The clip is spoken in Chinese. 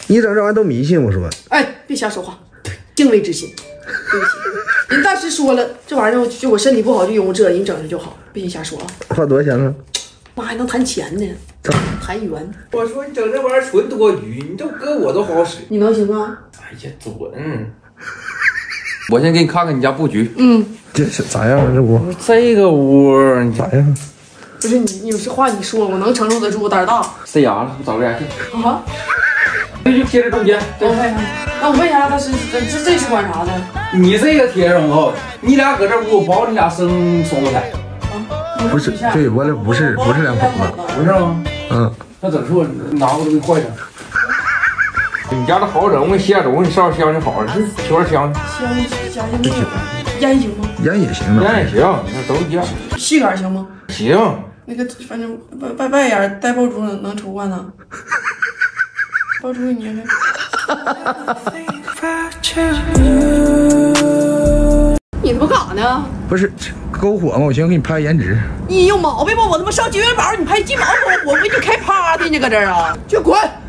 你整这玩意都迷信，我说。 哎，别瞎说话，敬畏之心。对不起，人大师说了，这玩意儿就我身体不好就用这，你整着就好，别瞎说啊。 花多少钱啊？ 那还能谈钱呢？谈缘。 我说你整这玩意儿纯多余，你都搁我都好使。 你能行吗？ 哎呀，准！我先给你看看你家布局。 这是咋样啊？这屋这个屋咋样？ 不是你有这话你说，我能承受得住，我胆儿大。 塞牙了，找个牙线。 啊？ 这就贴在中间。 我问啥？那我为啥他是这是管啥的？ 你这个贴上后，你俩搁这屋保你俩生双胞胎。 不是，对我俩不是两口子， 不是吗？那整错，拿过来给你换上。你家的好整，我给你写点东西，烧点香就好了，求点香。 香没有，烟行吗？ 烟也行， 烟也行，那都一样。 细杆行吗？ 行。 那个反正外眼带爆珠能抽换呢。爆珠你看。你他妈干啥呢？ 不是篝火吗？我寻思给你拍颜值。 你有毛病吧？我他妈上金元宝，你拍鸡毛，我给你开趴的呢，搁这儿啊！去滚！